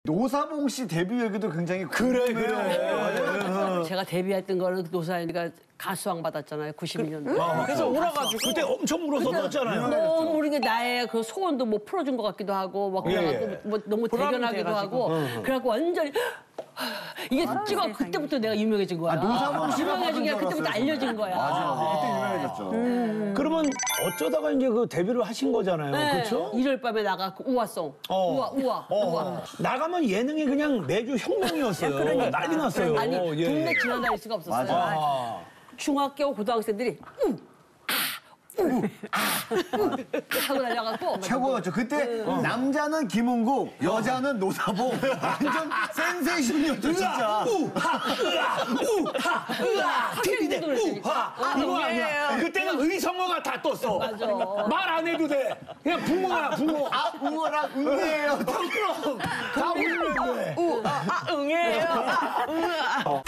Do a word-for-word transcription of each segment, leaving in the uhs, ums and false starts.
노사봉 씨 데뷔 얘기도 굉장히 그래 그래. 제가 데뷔했던 거는 노사연이가 가수왕 받았잖아요. 구십이 년도에. 아, 그래서 울어가지고 그때 엄청 울었었잖아요. 너무 모르게 나의 그 소원도 뭐 풀어준 것 같기도 하고 막 그래갖고 예. 뭐 너무 대견하기도 돼가지고. 하고 그래갖고 완전히 이게 찍어 그때부터 내가 유명해진 거야. 아, 노사봉 씨가 유명해진 게 받은 줄 그때부터 알았어요, 알려진 거야. 맞아요. 그때 유명해졌죠. 음. 그러면 어쩌다가 이제 그 데뷔를 하신 거잖아요. 네. 그렇죠? 일요일 밤에 나가고 우아송. 어. 우아 우아 어. 우아. 나가면 예능이 그냥 매주 혁명이었어요. 난리 났어요. 아니 어, 예. 동네 지나다닐 수가 없었어요. 아. 중학교 고등학생들이 우, 아, 우, 아, 우, 아 하고 달려갖고 최고였죠. 그때 남자는 김은국, 여자는 노사봉. 완전 센세이션이었죠, 진짜. 우하, 으아, 우하, 으아, 티비대, 우하. 이거 아니야. 그때는 의성어가 다 떴어. 맞아. 말 안 해도 돼. 그냥 붕어야, 붕어. 아, 웅어랑 응애예요. 그럼 다 울리는데. 아, 응애예요. 아,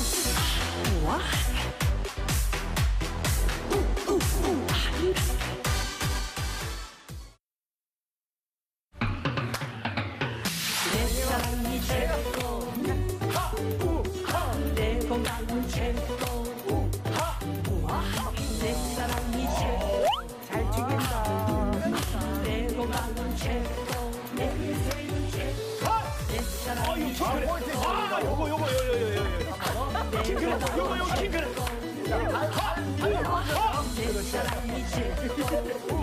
내 사랑이 최고 내 건강은 최고 내 사랑이 최고 잘 튀긴다 내 건강은 최고 내 인생은 최고 내 사랑이 최고 아, 요거, 요거, 요거, 요거, 요거. 킹크랩, 요거, 요거, 킹크랩. 내 사랑이 최고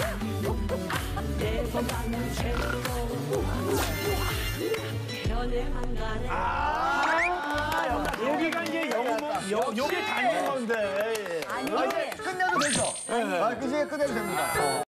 내 건강은 최고 변해만 가네 여기가 이제 영웅, 여, 여기 다니는 건데. 아, 이제 끝내도 되죠? 아, 이제 끝내도 됩니다.